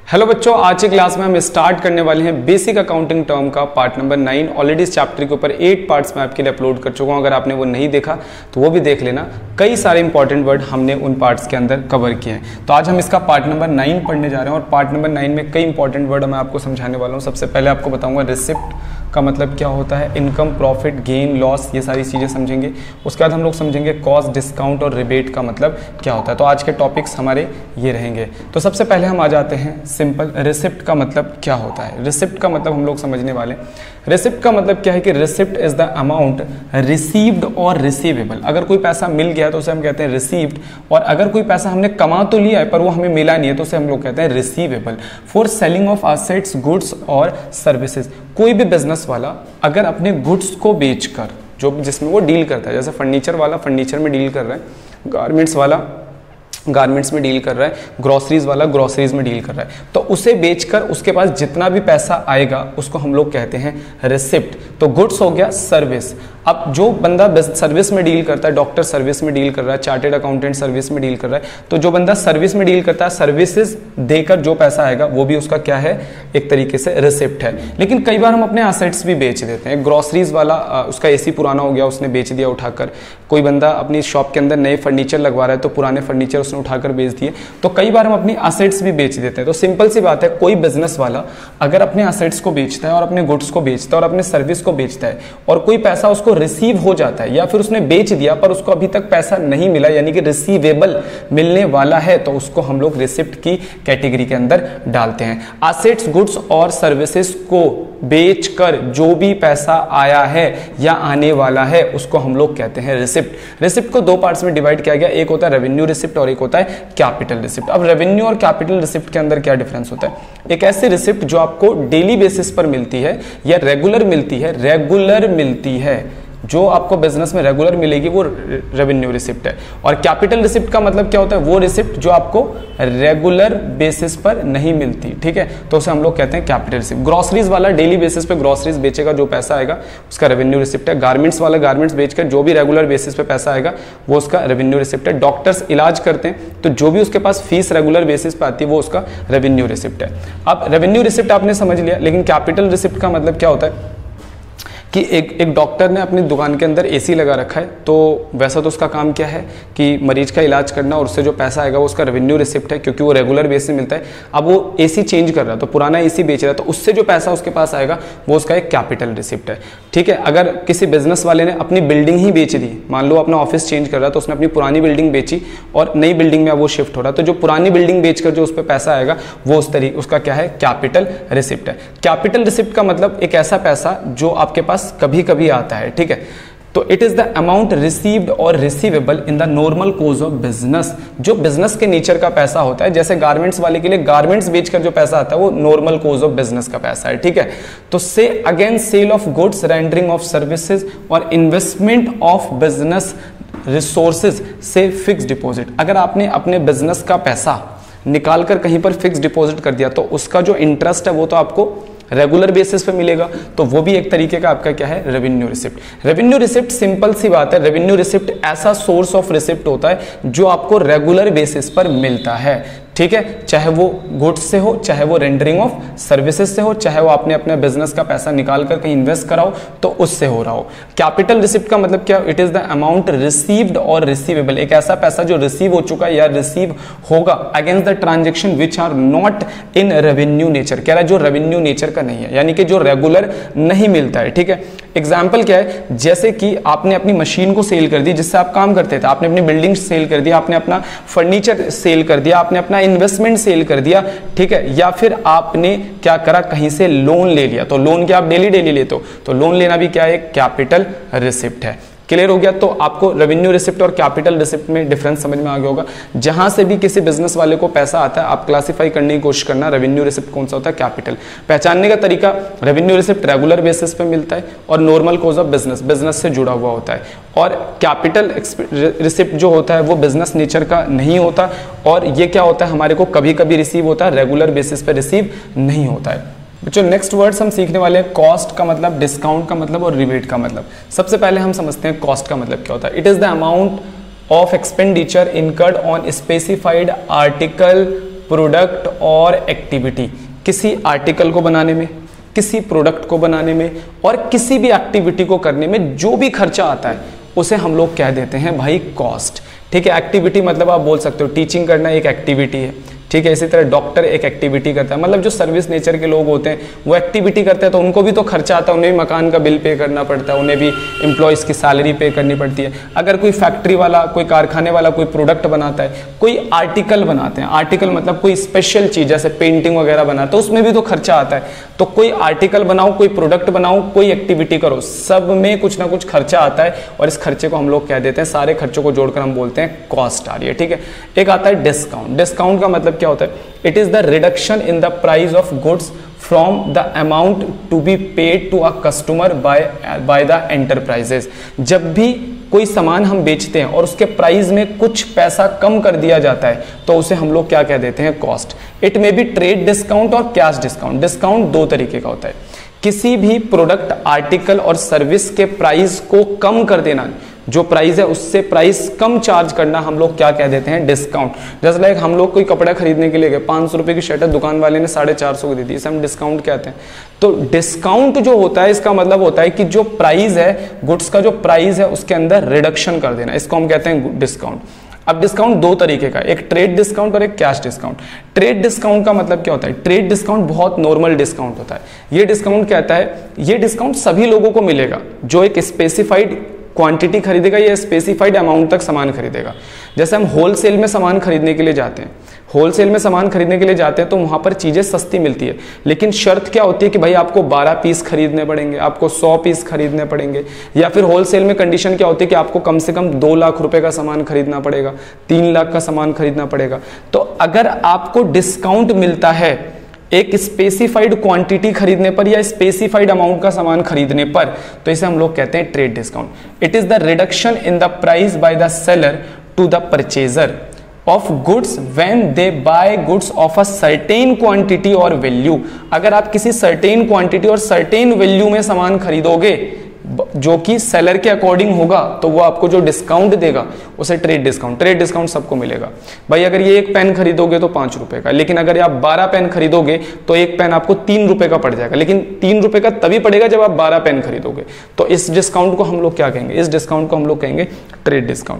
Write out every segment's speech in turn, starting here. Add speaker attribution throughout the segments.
Speaker 1: Hello बच्चों, आज की क्लास में हम स्टार्ट करने वाले हैं बेसिक अकाउंटिंग टर्म का पार्ट नंबर 9। ऑलरेडी इस चैप्टर के ऊपर 8 पार्ट्स में आपके लिए अपलोड कर चुका हूं। अगर आपने वो नहीं देखा तो वो भी देख लेना। कई सारे इंपॉर्टेंट वर्ड हमने उन पार्ट्स के अंदर कवर किए हैं। तो आज हम इसका पार्ट नंबर 9 पढ़ने जा रहे हैं और पार्ट नंबर 9 में कई इंपॉर्टेंट वर्ड मैं आपको समझाने वाला हूँ। सबसे पहले आपको बताऊंगा रिसिप्ट का मतलब क्या होता है, इनकम, प्रॉफिट, गेन, लॉस, ये सारी चीज़ें समझेंगे। उसके बाद हम लोग समझेंगे कॉस्ट, डिस्काउंट और रिबेट का मतलब क्या होता है। तो आज के टॉपिक्स हमारे ये रहेंगे। तो सबसे पहले हम आ जाते हैं सिंपल, रिसिप्ट का मतलब क्या होता है। रिसिप्ट का मतलब हम लोग समझने वाले। रिसिप्ट का मतलब क्या है कि receipt is the amount received और रिसीवेबल। अगर कोई पैसा मिल गया तो उसे हम कहते हैं रिसीव्ड, और अगर कोई पैसा हमने कमा तो लिया है पर वो हमें मिला नहीं है तो उसे हम लोग कहते हैं receivable. For selling of assets, goods और सर्विसेज। कोई भी बिजनेस वाला अगर अपने गुड्स को बेचकर, जो जिसमें वो डील करता है, जैसे फर्नीचर वाला फर्नीचर में डील कर रहा है, गारमेंट्स वाला गारमेंट्स में डील कर रहा है, ग्रोसरीज वाला ग्रोसरीज में डील कर रहा है, तो उसे बेचकर उसके पास जितना भी पैसा आएगा उसको हम लोग कहते हैं रिसिप्ट। तो गुड्स हो गया, सर्विस। अब जो बंदा सर्विस में डील करता है, डॉक्टर सर्विस में डील कर रहा है, चार्टेड अकाउंटेंट सर्विस में डील कर रहा है, तो जो बंदा सर्विस में डील करता है, सर्विसेज देकर जो पैसा आएगा वो भी उसका क्या है, एक तरीके से रिसिप्ट है। लेकिन कई बार हम अपने असेट्स भी बेच देते हैं। ग्रोसरीज वाला उसका एसी पुराना हो गया, उसने बेच दिया उठाकर। कोई बंदा अपनी शॉप के अंदर नए फर्नीचर लगवा रहा है तो पुराने फर्नीचर उसने उठाकर बेच दिए। तो कई बार हम अपनी असेट्स भी बेच देते हैं। तो सिंपल सी बात है, कोई बिजनेस वाला अगर अपने असेट्स को बेचता है और अपने गुड्स को बेचता है और अपने सर्विस को बेचता है और कोई पैसा उसको रिसीव हो जाता है या फिर उसने बेच दिया पर उसको अभी तक पैसा नहीं मिला, यानी कि रिसीवेबल मिलने वाला है, तो उसको हम लोग रिसिप्ट की कैटेगरी के अंदर डालते हैं। असेट्स, गुड्स और सर्विसेज को बेचकर जो भी पैसा आया है या आने वाला है उसको हम लोग कहते हैं रिसिप्ट। रिसिप्ट को दो पार्ट्स में डिवाइड किया गया, एक होता है रेवेन्यू रिसिप्ट और एक होता है कैपिटल रिसिप्ट। अब रेवेन्यू और कैपिटल रिसिप्ट के अंदर क्या डिफरेंस होता है? एक ऐसी रिसिप्ट जो आपको डेली बेसिस पर मिलती है या रेगुलर मिलती है, जो आपको बिजनेस में रेगुलर मिलेगी वो रेवेन्यू रिसिप्ट है। और कैपिटल रिसिप्ट का मतलब क्या होता है? वो रिसिप्ट जो आपको रेगुलर बेसिस पर नहीं मिलती, ठीक है, तो उसे हम लोग कहते हैं कैपिटल रिसिप्ट। ग्रोसरीज वाला डेली बेसिस पे ग्रोसरीज बेचेगा, जो पैसा आएगा उसका रेवेन्यू रिसिप्ट है। गारमेंट्स वाला गारमेंट्स बेचकर जो भी रेगुलर बेसिस पे पैसा आएगा वो उसका रेवेन्यू रिसिप्ट है। डॉक्टर्स इलाज करते हैं तो जो भी उसके पास फीस रेगुलर बेसिस पे आती है वो उसका रेवेन्यू रिसिप्ट है। अब रेवेन्यू रिसिप्ट आपने समझ लिया, लेकिन कैपिटल रिसिप्ट का मतलब क्या होता है कि एक डॉक्टर ने अपनी दुकान के अंदर एसी लगा रखा है, तो वैसा तो उसका काम क्या है कि मरीज का इलाज करना, और उससे जो पैसा आएगा वो उसका रेवेन्यू रिसिप्ट है, क्योंकि वो रेगुलर बेसिस मिलता है। अब वो एसी चेंज कर रहा है तो पुराना एसी बेच रहा है, तो उससे जो पैसा उसके पास आएगा वो उसका एक कैपिटल रिसिप्ट है, ठीक है। अगर किसी बिजनेस वाले ने अपनी बिल्डिंग ही बेच दी, मान लो अपना ऑफिस चेंज कर रहा है तो उसने अपनी पुरानी बिल्डिंग बेची और नई बिल्डिंग में अब वो शिफ्ट हो रहा है, तो जो पुरानी बिल्डिंग बेचकर जो उस पर पैसा आएगा वो उसका क्या है, कैपिटल रिसिप्ट है। कैपिटल रिसिप्ट का मतलब एक ऐसा पैसा जो आपके पास कभी कभी आता है, ठीक है। तो it is the amount received और receivable in the normal course of business. जो बिजनेस के नेचर का पैसा होता है, जैसे गारमेंट्स वाले के लिए गारमेंट्स बेचकर जो पैसा आता है वो नॉर्मल कोर्स ऑफ बिजनेस का पैसा है, ठीक है। तो से again sale of goods, rendering of services और इन्वेस्टमेंट ऑफ बिजनेस रिसोर्सेज से फिक्स डिपॉजिट। अगर आपने अपने बिजनेस का पैसा निकालकर कहीं पर फिक्स डिपॉजिट कर दिया तो उसका जो इंटरेस्ट है वो तो आपको रेगुलर बेसिस पे मिलेगा, तो वो भी एक तरीके का आपका क्या है, revenue receipt. Revenue receipt simple सी बात है, रेवेन्यू रिसिप्ट ऐसा सोर्स ऑफ रिसिप्ट होता है जो आपको रेगुलर बेसिस पर मिलता है, ठीक है। चाहे वो गुड्स से हो, चाहे वो रेंडरिंग ऑफ सर्विसेज से हो, चाहे वो आपने अपने बिजनेस का पैसा निकाल कर कहीं इन्वेस्ट कराओ तो उससे हो रहा हो। कैपिटल रिसिप्ट का मतलब क्या? It is the amount received और रिसीवेबल। एक ऐसा पैसा जो रिसीव हो चुका है या रिसीव होगा against the transaction which are not in revenue nature. कह रहा है जो रेवेन्यू नेचर का नहीं है, यानी कि जो रेगुलर नहीं मिलता है, ठीक है। एग्जाम्पल क्या है? जैसे कि आपने अपनी मशीन को सेल कर दी जिससे आप काम करते थे, आपने अपनी बिल्डिंग सेल कर दिया, आपने अपना फर्नीचर सेल कर दिया, आपने अपना इन्वेस्टमेंट सेल कर दिया, ठीक है, या फिर आपने क्या करा, कहीं से लोन ले लिया। तो लोन क्या आप डेली लेते हो, तो लोन लेना भी क्या है, कैपिटल रिसिप्ट है। क्लियर हो गया? तो आपको रेवेन्यू रिसिप्ट और कैपिटल रिसिप्ट में डिफरेंस समझ में आ गया होगा। जहां से भी किसी बिजनेस वाले को पैसा आता है आप क्लासिफाई करने की कोशिश करना, रेवेन्यू रिसिप्ट कौन सा होता है, कैपिटल। पहचानने का तरीका, रेवेन्यू रिसिप्ट रेगुलर बेसिस पे मिलता है और नॉर्मल कोर्स ऑफ बिजनेस से जुड़ा हुआ होता है, और कैपिटल रिसिप्ट जो होता है वो बिजनेस नेचर का नहीं होता, और ये क्या होता है, हमारे को कभी कभी रिसीव होता है, रेगुलर बेसिस पे रिसीव नहीं होता है। बच्चों नेक्स्ट वर्ड्स हम सीखने वाले हैं, कॉस्ट का मतलब, डिस्काउंट का मतलब और रिबेट का मतलब। सबसे पहले हम समझते हैं कॉस्ट का मतलब क्या होता है। It is the amount of expenditure incurred on specified article product और एक्टिविटी, किसी आर्टिकल को बनाने में, किसी प्रोडक्ट को बनाने में और किसी भी एक्टिविटी को करने में जो भी खर्चा आता है उसे हम लोग कह देते हैं भाई कॉस्ट। ठीक है, एक्टिविटी मतलब आप बोल सकते हो टीचिंग करना एक एक्टिविटी है। ठीक है, इसी तरह डॉक्टर एक एक्टिविटी करता है, मतलब जो सर्विस नेचर के लोग होते हैं वो एक्टिविटी करते हैं तो उनको भी तो खर्चा आता है, उन्हें भी मकान का बिल पे करना पड़ता है, उन्हें भी एम्प्लॉयज़ की सैलरी पे करनी पड़ती है। अगर कोई फैक्ट्री वाला, कोई कारखाने वाला कोई प्रोडक्ट बनाता है, कोई आर्टिकल बनाते हैं, आर्टिकल मतलब कोई स्पेशल चीज़ जैसे पेंटिंग वगैरह बनाता है, उसमें भी तो खर्चा आता है। तो कोई आर्टिकल बनाओ, कोई प्रोडक्ट बनाओ, कोई एक्टिविटी करो, सब में कुछ ना कुछ खर्चा आता है और इस खर्चे को हम लोग कह देते हैं, सारे खर्चों को जोड़कर हम बोलते हैं कॉस्ट आ रही है। ठीक है, एक आता है डिस्काउंट। डिस्काउंट का मतलब क्या होता है? It is the reduction in the price of goods from the amount to be paid to a customer by the enterprises. जब भी कोई सामान हम बेचते हैं और उसके प्राइस में कुछ पैसा कम कर दिया जाता है तो उसे हम लोग क्या कह देते हैं? Cost. It may be trade discount और कैश डिस्काउंट। डिस्काउंट दो तरीके का होता है, किसी भी प्रोडक्ट, आर्टिकल और सर्विस के प्राइस को कम कर देना, जो प्राइस है उससे प्राइस कम चार्ज करना, हम लोग क्या कह देते हैं? डिस्काउंट। जैसे लाइक हम लोग कोई कपड़ा खरीदने के लिए गए, 500 रुपये की शर्ट है, दुकान वाले ने 450 की दे दी, इसे हम डिस्काउंट कहते हैं। तो डिस्काउंट जो होता है इसका मतलब होता है कि जो प्राइस है, गुड्स का जो प्राइस है उसके अंदर रिडक्शन कर देना, इसको हम कहते हैं डिस्काउंट। अब डिस्काउंट दो तरीके का, एक ट्रेड डिस्काउंट और एक कैश डिस्काउंट। ट्रेड डिस्काउंट का मतलब क्या होता है? ट्रेड डिस्काउंट बहुत नॉर्मल डिस्काउंट होता है। ये डिस्काउंट कहता है, ये डिस्काउंट सभी लोगों को मिलेगा जो एक स्पेसिफाइड क्वांटिटी खरीदेगा या स्पेसिफाइड अमाउंट तक सामान खरीदेगा। जैसे हम होलसेल में सामान खरीदने के लिए जाते हैं, होलसेल में सामान खरीदने के लिए जाते हैं तो वहां पर चीजें सस्ती मिलती है, लेकिन शर्त क्या होती है कि भाई आपको 12 पीस खरीदने पड़ेंगे, आपको 100 पीस खरीदने पड़ेंगे, या फिर होलसेल में कंडीशन क्या होती है कि आपको कम से कम 2 लाख रुपए का सामान खरीदना पड़ेगा, 3 लाख का सामान खरीदना पड़ेगा। तो अगर आपको डिस्काउंट मिलता है एक स्पेसिफाइड क्वांटिटी खरीदने पर या स्पेसिफाइड अमाउंट का सामान खरीदने पर, तो इसे हम लोग कहते हैं trade discount. It is the reduction in the price by the seller to the purchaser of goods when they buy goods of a certain quantity और वैल्यू। अगर आप किसी सर्टेन क्वांटिटी और सर्टेन वैल्यू में सामान खरीदोगे जो कि सेलर के अकॉर्डिंग होगा, तो वो आपको जो डिस्काउंट देगा उसे ट्रेड डिस्काउंट। ट्रेड डिस्काउंट सबको मिलेगा भाई। अगर ये एक पेन खरीदोगे तो 5 रुपए का, लेकिन अगर आप 12 पेन खरीदोगे तो एक पेन आपको 3 रुपए का पड़ जाएगा, लेकिन 3 रुपए का तभी पड़ेगा जब आप 12 पेन खरीदोगे। तो इस डिस्काउंट को हम लोग क्या कहेंगे? इस डिस्काउंट को हम लोग कहेंगे trade discount.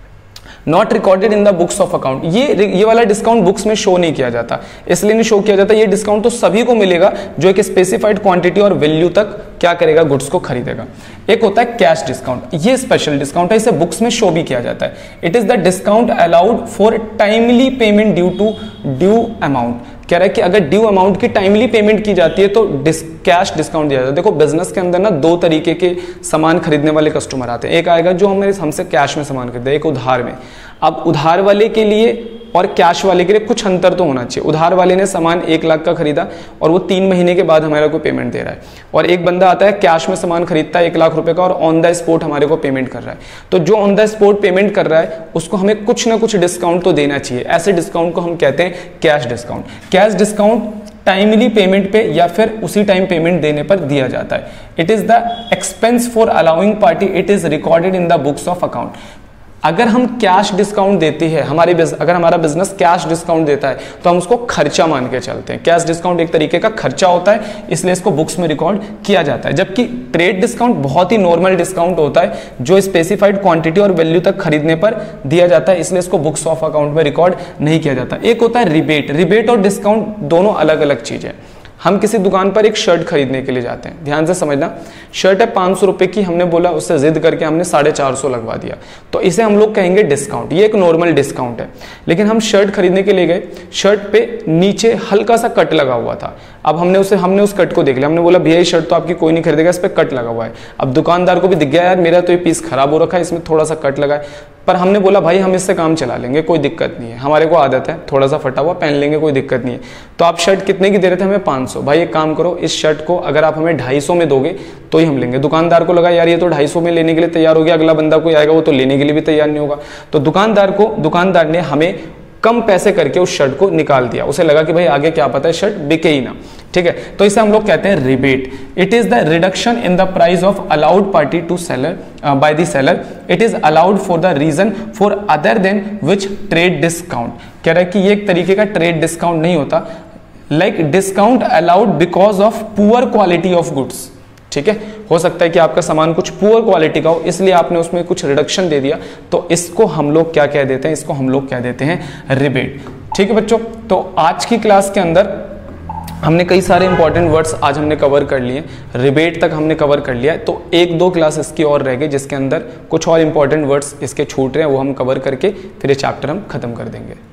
Speaker 1: Not recorded in the books of account. ये वाला डिस्काउंट बुक्स में शो नहीं किया जाता, इसलिए नहीं शो किया जाता। ये डिस्काउंट तो सभी को मिलेगा जो एक स्पेसिफाइड क्वांटिटी और वैल्यू तक क्या करेगा? गुड्स को खरीदेगा। एक होता है कैश डिस्काउंट, ये स्पेशल डिस्काउंट है, इसे बुक्स में शो भी किया जाता है। It is the discount allowed for timely payment due to due amount. कह रहा है कि अगर ड्यू अमाउंट की टाइमली पेमेंट की जाती है तो कैश डिस्काउंट दिया जाता है। देखो बिजनेस के अंदर ना दो तरीके के सामान खरीदने वाले कस्टमर आते हैं। एक आएगा जो हमसे कैश में सामान खरीदे, एक उधार में। अब उधार वाले के लिए और कैश वाले के लिए कुछ अंतर तो होना चाहिए। उधार वाले ने सामान 1 लाख का खरीदा और वो 3 महीने के बाद हमारे को पेमेंट दे रहा है, और एक बंदा आता है कैश में सामान खरीदता है 1 लाख रुपए का और ऑन द स्पॉट हमारे को पेमेंट कर रहा है। तो जो ऑन द स्पॉट पेमेंट कर रहा है उसको हमें कुछ ना कुछ डिस्काउंट तो देना चाहिए। ऐसे डिस्काउंट को हम कहते हैं cash discount. Cash discount timely payment पे या फिर उसी टाइम पेमेंट देने पर दिया जाता है। It is the expense for allowing party, it is recorded in the books of account. अगर हम कैश डिस्काउंट देते हैं, अगर हमारा बिजनेस कैश डिस्काउंट देता है तो हम उसको खर्चा मान के चलते हैं। कैश डिस्काउंट एक तरीके का खर्चा होता है, इसलिए इसको बुक्स में रिकॉर्ड किया जाता है। जबकि ट्रेड डिस्काउंट बहुत ही नॉर्मल डिस्काउंट होता है जो स्पेसिफाइड क्वांटिटी और वैल्यू तक खरीदने पर दिया जाता है, इसलिए इसको बुक्स ऑफ अकाउंट में रिकॉर्ड नहीं किया जाता। एक होता है रिबेट। रिबेट और डिस्काउंट दोनों अलग अलग चीजें। हम किसी दुकान पर एक शर्ट खरीदने के लिए जाते हैं, ध्यान से समझना। शर्ट है 500 रुपए की, हमने बोला उससे जिद करके हमने 450 लगवा दिया, तो इसे हम लोग कहेंगे डिस्काउंट। ये एक नॉर्मल डिस्काउंट है। लेकिन हम शर्ट खरीदने के लिए गए, शर्ट पे नीचे हल्का सा कट लगा हुआ था। अब हमने उस कट को देख लिया, हमने बोला भैया ये शर्ट तो आपकी कोई नहीं खरीदेगा, इस पे कट लगा हुआ है। अब दुकानदार को भी दिख गया यार मेरा तो ये पीस खराब हो रखा है, इसमें थोड़ा सा कट लगा है। पर हमने बोला भाई हम इससे काम चला लेंगे, कोई दिक्कत नहीं है, हमारे को आदत है, थोड़ा सा फटा हुआ पहन लेंगे, कोई दिक्कत नहीं है। तो आप शर्ट कितने की दे रहे थे? हमें 500। भाई एक काम करो, इस शर्ट को अगर आप हमें 250 में दोगे तो ही हम लेंगे। दुकानदार को लगा यार ये तो 250 में लेने के लिए तैयार हो गया, अगला बंदा कोई आएगा वो तो लेने के लिए भी तैयार नहीं होगा। तो दुकानदार ने हमें कम पैसे करके उस शर्ट को निकाल दिया, उसे लगा कि भाई आगे क्या पता है शर्ट बिके ही ना, ठीक है, तो इसे हम लोग कहते हैं rebate. It is the reduction in the price of allowed party to seller by the seller, it is allowed for the reason for other than which trade discount. कह रहा है कि ये एक तरीके का ट्रेड डिस्काउंट नहीं होता, like discount allowed because of poor quality of goods, ठीक है, हो सकता है कि आपका सामान कुछ पुअर क्वालिटी का हो इसलिए आपने उसमें कुछ रिडक्शन दे दिया, तो इसको हम लोग क्या कह देते हैं, इसको हम लोग कह देते हैं रिबेट, ठीक है बच्चों। तो आज की क्लास के अंदर हमने कई सारे इंपॉर्टेंट वर्ड्स आज हमने कवर कर लिए, रिबेट तक हमने कवर कर लिया है, तो 1-2 क्लास इसकी और रह गई जिसके अंदर कुछ और इंपॉर्टेंट वर्ड्स इसके छूट रहे हैं, वो हम कवर करके फिर ये चैप्टर हम खत्म कर देंगे।